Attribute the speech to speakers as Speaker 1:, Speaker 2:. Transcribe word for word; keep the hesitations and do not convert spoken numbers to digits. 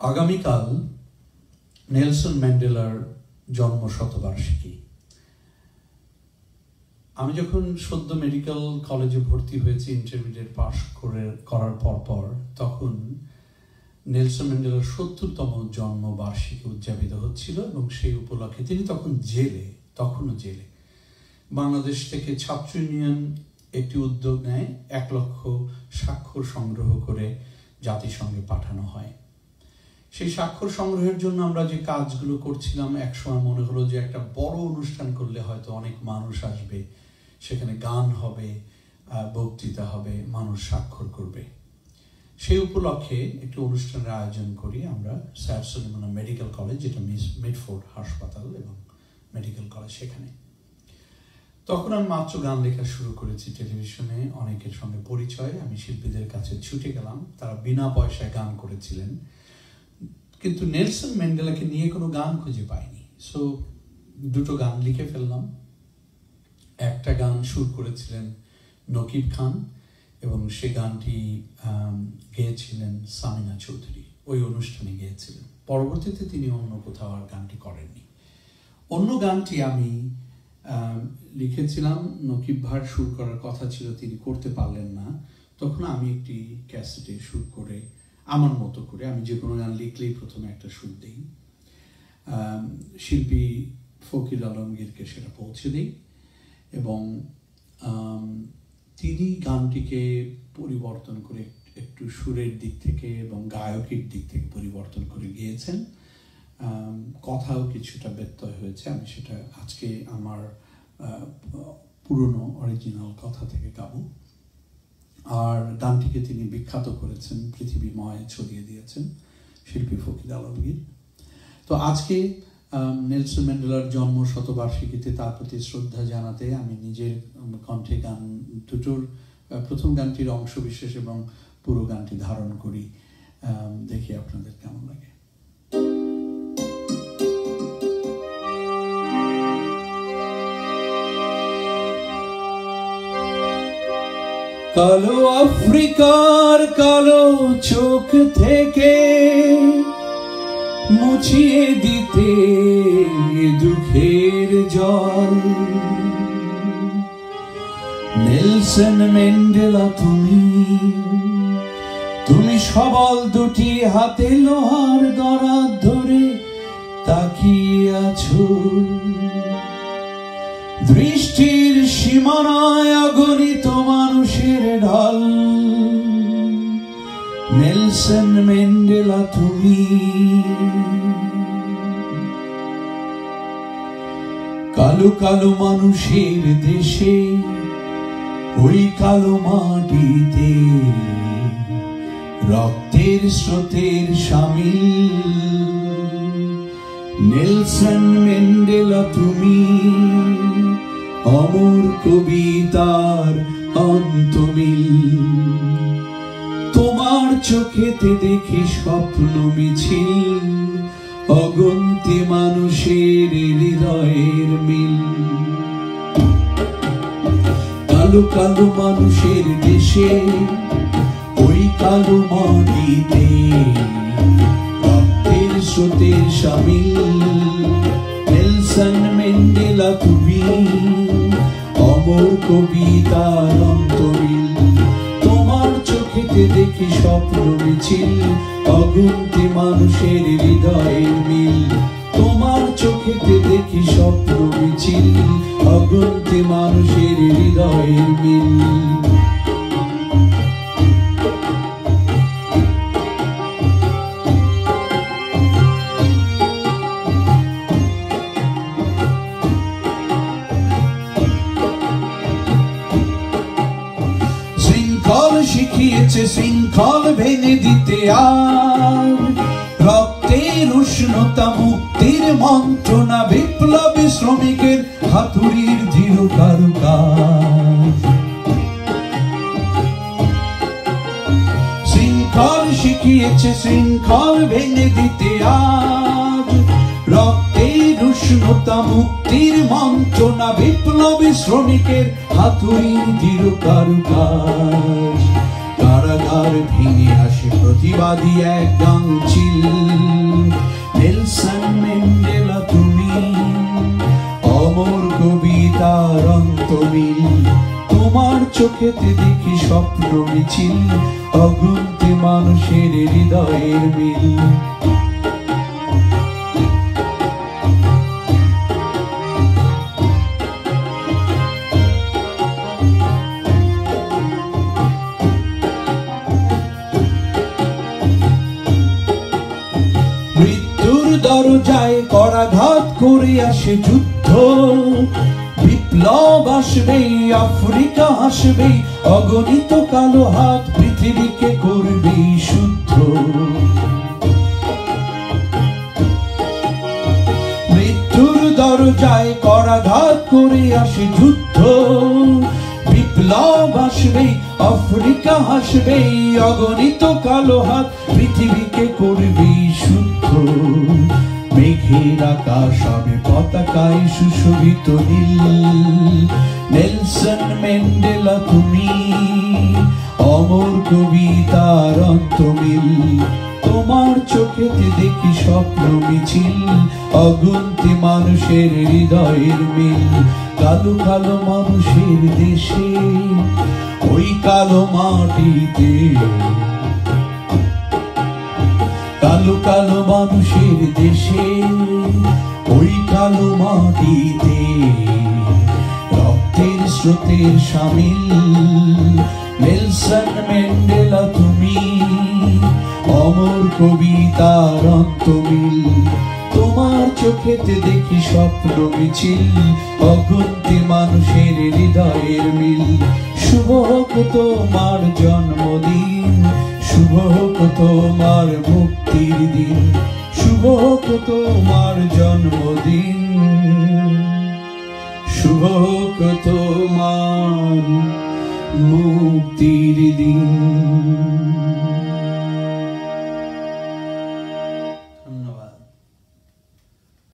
Speaker 1: আগামীকাল নেলসন ম্যান্ডেলার জন্ম শতবার্ষিকী। আমি যখন সদ্য মেডিকেল কলেজে ভর্তি হয়েছি ইন্টারমিডিয়েট পাস করে করার পর পর তখন নেলসন ম্যান্ডেলার সত্তরতম জন্মবার্ষিকী উদযাপিত হচ্ছিল এবং সেই উপলক্ষে তিনি তখন জেলে তখনও জেলে বাংলাদেশ থেকে ছাত্র ইউনিয়ন একটি উদ্যোগ নেয়, এক লক্ষ স্বাক্ষর সংগ্রহ করে জাতিসংঘে পাঠানো হয়। সেই স্বাক্ষর সংগ্রহের জন্য আমরা যে কাজগুলো করছিলাম, একসময় মনে হলো যে একটা বড় অনুষ্ঠান করলে হয়তো অনেক মানুষ আসবে, সেখানে গান হবে, বক্তৃতা হবে, মানুষ স্বাক্ষর করবে। সেই উপলক্ষে একটি অনুষ্ঠানের আয়োজন করি আমরা স্যার সলিমুল্লাহ মেডিকেল কলেজ, যেটা মিডফোর্ড হাসপাতাল এবং মেডিকেল কলেজ, সেখানে। তখন আমি মাত্র গান লেখা শুরু করেছি টেলিভিশনে, অনেকের সঙ্গে পরিচয়, আমি শিল্পীদের কাছে ছুটে গেলাম, তারা বিনা পয়সায় গান করেছিলেন, কিন্তু নেলসন ম্যান্ডেলাকে নিয়ে কোনো গান খুঁজে পাইনি। সো দুটো গান লিখে ফেললাম। একটা গান সুর করেছিলেন নকিব খান এবং সে গানটি গেয়েছিলেন সামিনা চৌধুরী, ওই অনুষ্ঠানে গেয়েছিলেন। পরবর্তীতে তিনি অন্য কোথাও আর গানটি করেননি। অন্য গানটি আমি লিখেছিলাম, নকিব ভার সুর করার কথা ছিল, তিনি করতে পারলেন না। তখন আমি একটি ক্যাসেটে সুর করে আমার মতো করে, আমি যে কোনো গান লিখলেই প্রথমে একটা সুর দিই, শিল্পী ফকির আলমগীরকে সেটা পৌঁছে দিই এবং তিনি গানটিকে পরিবর্তন করে একটু সুরের দিক থেকে এবং গায়কের দিক থেকে পরিবর্তন করে গিয়েছেন। কথাও কিছুটা ব্যত্যয় হয়েছে, আমি সেটা আজকে আমার পুরনো অরিজিনাল কথা থেকে গাবো। আর গানটিকে তিনি বিখ্যাত করেছেন, পৃথিবীময় ছড়িয়ে দিয়েছেন শিল্পী ফকির আলমগীর। তো আজকে নেলসন ম্যান্ডেলার জন্ম শতবার্ষিকীতে তার প্রতি শ্রদ্ধা জানাতে আমি নিজের কণ্ঠে গান দুটোর প্রথম গানটির অংশ বিশেষ এবং পুরো গানটি ধারণ করি। দেখি আপনাদের কেমন লাগে।
Speaker 2: কালো আফ্রিকার কালো চোখ থেকে মুছিয়ে দিতে দুঃখের জল, নেলসন ম্যান্ডেলা তুমি তুমি সবল দুটি হাতে লোহার গড়া ধরে তাকিয়ে আছো, দৃষ্টির সীমানায় অগণিত মানুষের ঢল, নেলসন ম্যান্ডেলা তুমি। কালো কালো মানুষের দেশে ওই কালো মাটিতে রক্তের স্রোতের শামিল, নেলসন ম্যান্ডেলা তুমি অমর কবিতার অন্তমিল। তোমার চোখেতে দেখি স্বপ্ন মিছিল, অগন্তি মানুষের হৃদয়ের মিল। কালো কালো মানুষের দেশে ওই কালো মাটিতে রক্তের স্রোতের শামিল, নেলসন ম্যান্ডেলা তুমি অমর কবিতার অন্তরিল। তোমার চোখেতে দেখি স্বপ্ন মিছিল, অগুন্তি মানুষের হৃদয়ের মিল। তোমার চোখেতে দেখি স্বপ্ন মিছিল, অগুন্তি মানুষের হৃদয়ের মিল। শিখিয়েছে শৃঙ্খল ভেঙে দিতে আর রক্তের উষ্ণতা মুক্তির মন্ত্রণা, বিপ্লবী শ্রমিকের হাতুড়ির দৃঢ় কারুকাজ। শৃঙ্খল শিখিয়েছে শৃঙ্খল ভেঙে দিতে আর রক্তের উষ্ণতা মুক্তির মন্ত্রণা, বিপ্লবী শ্রমিকের হাতুড়ির দৃঢ় কারুকাজ। কারাগার ভেঙে আসে প্রতিবাদী এক গাংচিল। নেলসন ম্যান্ডেলা তুমি অমর কবিতার অন্তমিল, তোমার চোখেতে দেখি স্বপ্ন মিছিল, অগুন্তি মানুষের হৃদয়ের মিল। মৃত্যুর দরজায় করাঘাত করে আসে যুদ্ধ, বিপ্লব আসবে, আফ্রিকা আসবে, অগণিত কালো হাত পৃথিবীকে করবে শুদ্ধ। মৃত্যুর দরজায় করাঘাত করে আসে যুদ্ধ, বিপ্লব আসবে, আফ্রিকা আসবে, অগণিত কালো হাত পৃথিবীকে করবে শুদ্ধ। মেঘের আকাশ হবে পতাকায় সুশোভিত নীল। নেলসন ম্যান্ডেলা তুমি অমর কবিতার অন্তমিল, তোমার চোখেতে দেখি স্বপ্ন মিছিল, অগুন্তি মানুষের হৃদয়ের মিল। কালো কালো মানুষের দেশে ওই কালো মাটিতে, কালো কালো মানুষের দেশে ওই কালো মাটিতে, রক্তের স্রোতের সামিল। নেলসন ম্যান্ডেলা তুমি অমর কবিতার অন্তমিল, তোমার চোখেতে দেখি স্বপ্ন মিছিল, অগুন্তি মানুষের হৃদয়ের মিল। শুভ হোক তোমার জন্মদিন, শুভ হোক তোমার মুক্তির দিন, শুভ হোক তোমার জন্মদিন, শুভ হোক তোমার মুক্তির দিন।